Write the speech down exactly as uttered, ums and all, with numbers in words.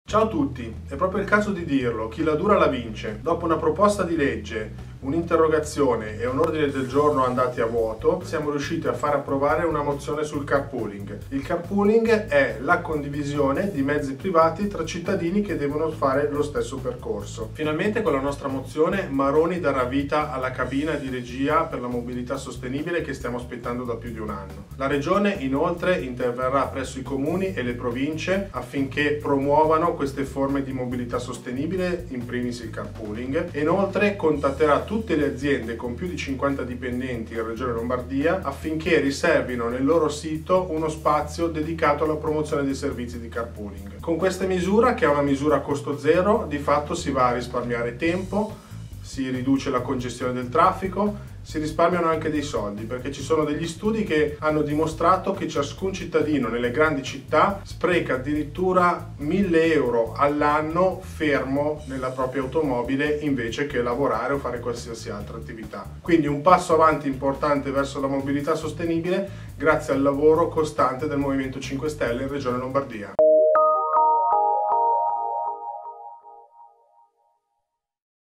Ciao a tutti, è proprio il caso di dirlo, chi la dura la vince. Dopo una proposta di legge, un'interrogazione e un ordine del giorno andati a vuoto, siamo riusciti a far approvare una mozione sul carpooling. Il carpooling è la condivisione di mezzi privati tra cittadini che devono fare lo stesso percorso. Finalmente con la nostra mozione Maroni darà vita alla cabina di regia per la mobilità sostenibile che stiamo aspettando da più di un anno. La Regione inoltre interverrà presso i comuni e le province affinché promuovano queste forme di mobilità sostenibile, in primis il carpooling, e inoltre contatterà tutte le aziende con più di cinquanta dipendenti in Regione Lombardia affinché riservino nel loro sito uno spazio dedicato alla promozione dei servizi di carpooling. Con questa misura, che è una misura a costo zero, di fatto si va a risparmiare tempo, si riduce la congestione del traffico, si risparmiano anche dei soldi, perché ci sono degli studi che hanno dimostrato che ciascun cittadino nelle grandi città spreca addirittura mille euro all'anno fermo nella propria automobile invece che lavorare o fare qualsiasi altra attività. Quindi un passo avanti importante verso la mobilità sostenibile grazie al lavoro costante del Movimento cinque Stelle in Regione Lombardia.